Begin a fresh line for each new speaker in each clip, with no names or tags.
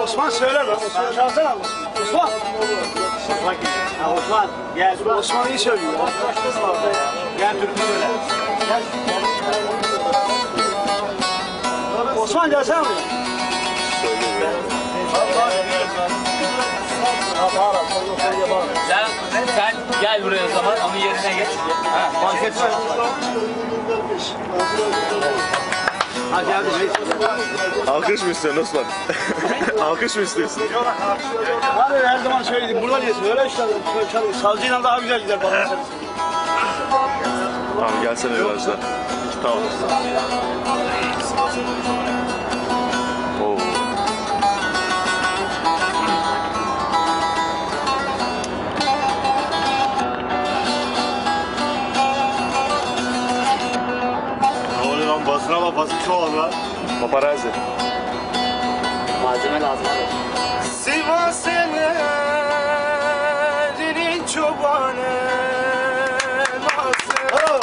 Osman söyle lan. Osman çalsana. Osman.
Osman gel.
Osman iyi söylüyor.
Gel türkü söyle.
Osman gelsene buraya.
Sen gel buraya o zaman, onun yerine geç.
Ha, fark etmez. Hadi hadi.
Alkış mı istiyorsun Osman? Alkış mı istiyorsun?
Abi her zaman söyledim. Burada niye söyle işte. Savcıyla daha güzel gider bana.
Abi gelsene biraz da. Tamam. Oo.
Ne oluyor lan, basına bak, basın çoğal lan.
Paparazzi.
Malzeme lazım.
Sivas ellerinin çobanı nasıl?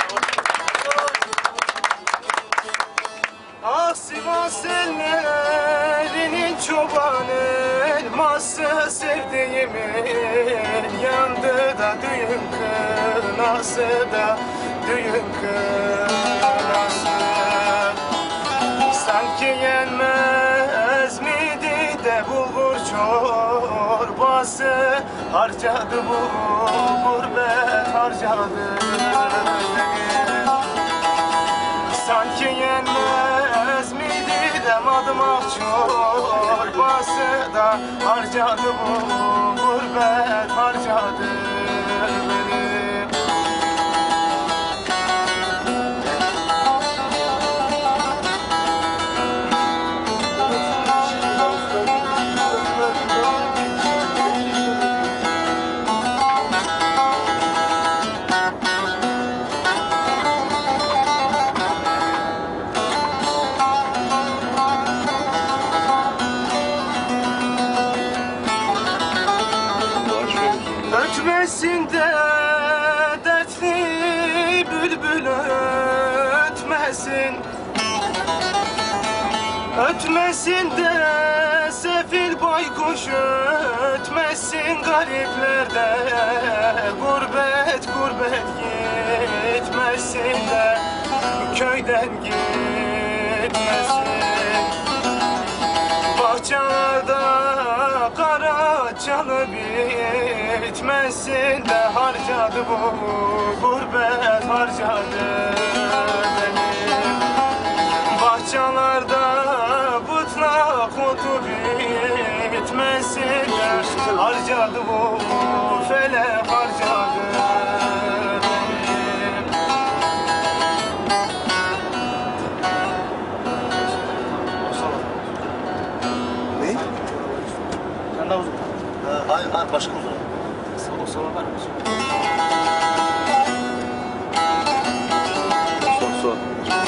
Ah Sivas ellerinin çobanı elması sevdiğimin yandı da düğün kınası da düğün kınası. Sanki yenmez miydi de bulgur çorbası harcadı bu gurbet harcadı beni. Sanki yenmez miydi de madımak çorbası da harcadı bu gurbet harcadı beni. Ötmesin de dertli bülbül ötmesin. Ötmesin de sefil baykuş ötmesin. Gariplerde gurbet gurbet gitmesin de köyden gitmesin. Bahçede kara canı bitmesin de harcadı bu gurbet harcadı beni. Bahçelerde bıtlak otu bitmesin de harcadı bu felek harcadı beni.
Ne?
Sen de uzun.
Hayır, başka uzun.
O zaman var mı?
Son.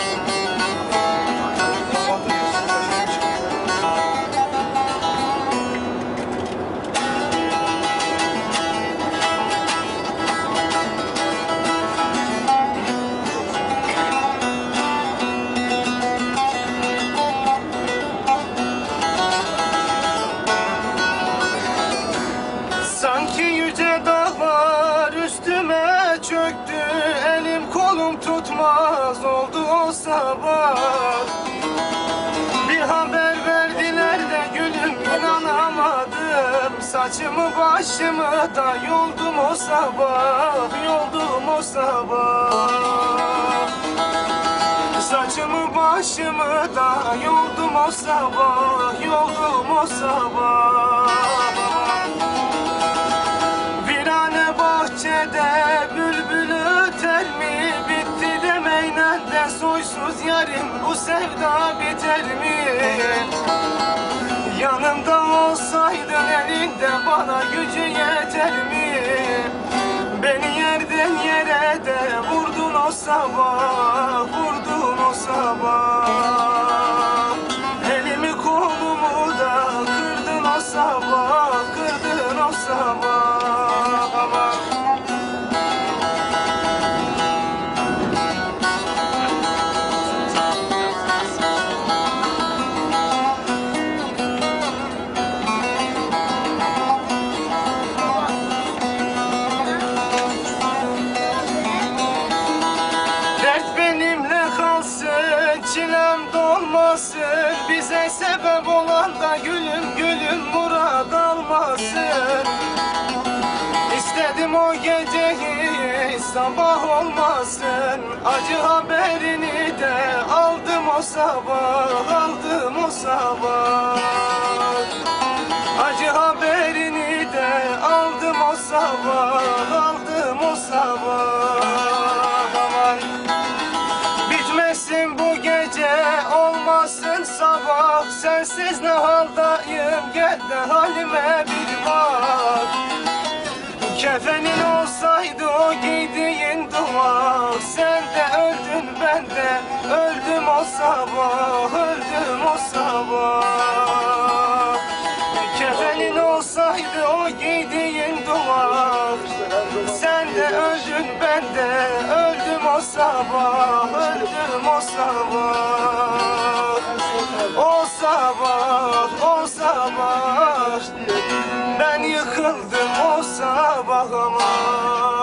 Sanki yüce dağlar üstüme çöktü. Elim kolum tutmaz oldu o sabah. Bir haber verdiler de gülüm inanamadım. Saçımı başımı da yoldum o sabah. Yoldum o sabah. Saçımı başımı da yoldum o sabah. Yoldum o sabah. Virane bahçede bülbül öter mi? Bitti demeyle de soysuz yarim bu sevda biter mi? Yanımda olsaydın elinde bana gücü yeter mi? Beni yerden yere de vurdun o sabah, vurdun o sabah. Elimi kolumu da kırdın o sabah, kırdın o sabah. çilem dolmasın. Bize sebep olan da gülüm gülüm murad almasın. İstedim o geceyi sabah olmasın. Acı haberini de aldım o sabah, aldım o sabah. Acı haberini de aldım o sabah, aldım o sabah. Aman bitmesin bu gece, olmasın sabah. Sensiz ne haldayım, gel de halime bir bak. Kefenin olsaydı o giydiğin dua, sen de öldün ben de öldüm o sabah, öldüm o sabah. Kefenin olsaydı o giydiğin dua, sen de öldün ben de öldüm o sabah, öldüm o sabah. O sabah, o sabah, ben yıkıldım o sabah aman.